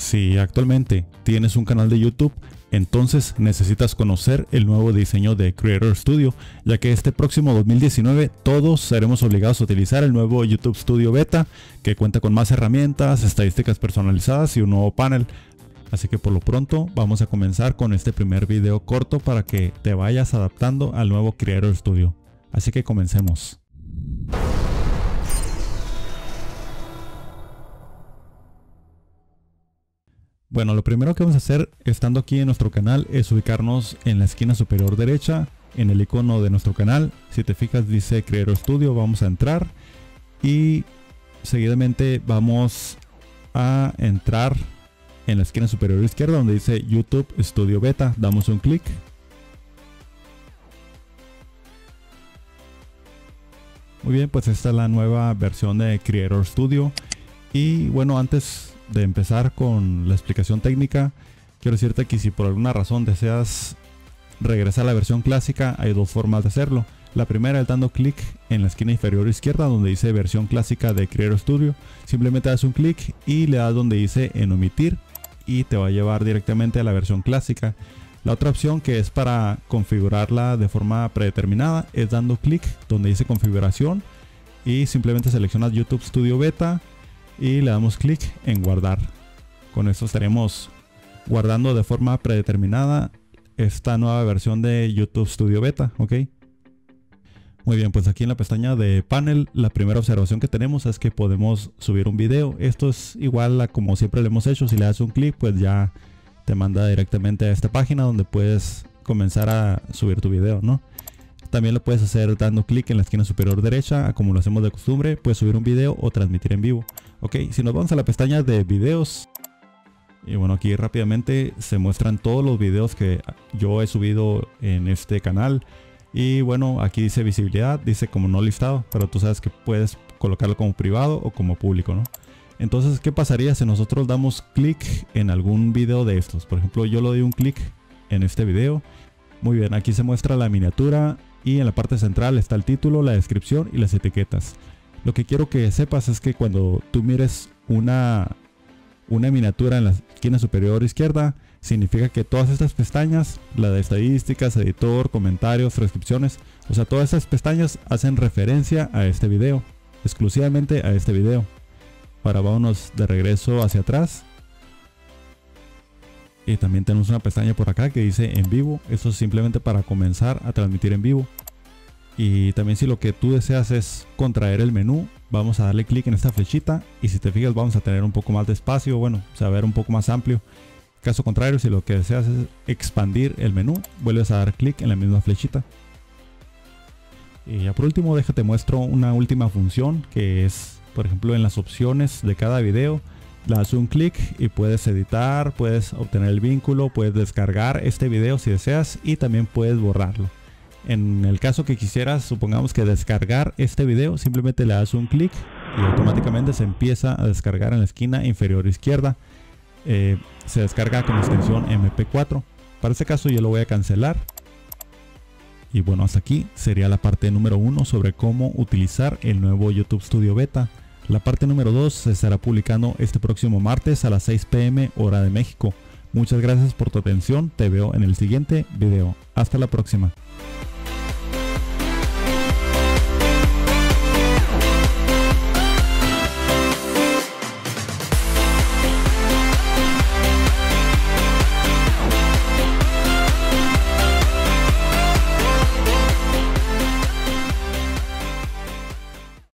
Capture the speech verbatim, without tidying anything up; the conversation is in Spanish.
Si actualmente tienes un canal de YouTube, entonces necesitas conocer el nuevo diseño de Creator Studio, ya que este próximo dos mil diecinueve todos seremos obligados a utilizar el nuevo YouTube Studio Beta, que cuenta con más herramientas, estadísticas personalizadas y un nuevo panel. Así que por lo pronto vamos a comenzar con este primer video corto para que te vayas adaptando al nuevo Creator Studio. Así que comencemos. Bueno, lo primero que vamos a hacer estando aquí en nuestro canal es ubicarnos en la esquina superior derecha, en el icono de nuestro canal. Si te fijas dice Creator Studio, vamos a entrar y seguidamente vamos a entrar en la esquina superior izquierda donde dice YouTube Studio Beta. Damos un clic. Muy bien, pues esta es la nueva versión de Creator Studio. Y bueno, antes de empezar con la explicación técnica, quiero decirte que si por alguna razón deseas regresar a la versión clásica, hay dos formas de hacerlo. La primera es dando clic en la esquina inferior izquierda donde dice versión clásica de Creator Studio. Simplemente das un clic y le das donde dice en omitir y te va a llevar directamente a la versión clásica. La otra opción, que es para configurarla de forma predeterminada, es dando clic donde dice configuración y simplemente seleccionas YouTube Studio Beta y le damos clic en guardar. Con esto estaremos guardando de forma predeterminada esta nueva versión de YouTube Studio Beta, ¿ok? Muy bien, pues aquí en la pestaña de panel, la primera observación que tenemos es que podemos subir un video. Esto es igual a como siempre lo hemos hecho. Si le das un clic, pues ya te manda directamente a esta página donde puedes comenzar a subir tu video, ¿no? También lo puedes hacer dando clic en la esquina superior derecha, como lo hacemos de costumbre. Puedes subir un video o transmitir en vivo. Ok, si nos vamos a la pestaña de videos, y bueno, aquí rápidamente se muestran todos los videos que yo he subido en este canal. Y bueno, aquí dice visibilidad, dice como no listado, pero tú sabes que puedes colocarlo como privado o como público, ¿no? Entonces, ¿qué pasaría si nosotros damos clic en algún video de estos? Por ejemplo, yo le doy un clic en este video. Muy bien, aquí se muestra la miniatura y en la parte central está el título, la descripción y las etiquetas. Lo que quiero que sepas es que cuando tú mires una, una miniatura en la esquina superior izquierda, significa que todas estas pestañas, la de estadísticas, editor, comentarios, transcripciones, o sea, todas estas pestañas hacen referencia a este video, exclusivamente a este video. Ahora vámonos de regreso hacia atrás. Y también tenemos una pestaña por acá que dice en vivo. Esto es simplemente para comenzar a transmitir en vivo. Y también si lo que tú deseas es contraer el menú, vamos a darle clic en esta flechita. Y si te fijas vamos a tener un poco más de espacio, bueno, o sea, ver un poco más amplio. Caso contrario, si lo que deseas es expandir el menú, vuelves a dar clic en la misma flechita. Y ya por último, déjate muestro una última función que es, por ejemplo, en las opciones de cada video. Le das un clic y puedes editar, puedes obtener el vínculo, puedes descargar este video si deseas y también puedes borrarlo. En el caso que quisieras, supongamos que descargar este video, simplemente le das un clic y automáticamente se empieza a descargar en la esquina inferior izquierda. Eh, se descarga con extensión eme pe cuatro. Para este caso yo lo voy a cancelar. Y bueno, hasta aquí sería la parte número uno sobre cómo utilizar el nuevo YouTube Studio Beta. La parte número dos se estará publicando este próximo martes a las seis pe eme hora de México. Muchas gracias por tu atención, te veo en el siguiente video. Hasta la próxima.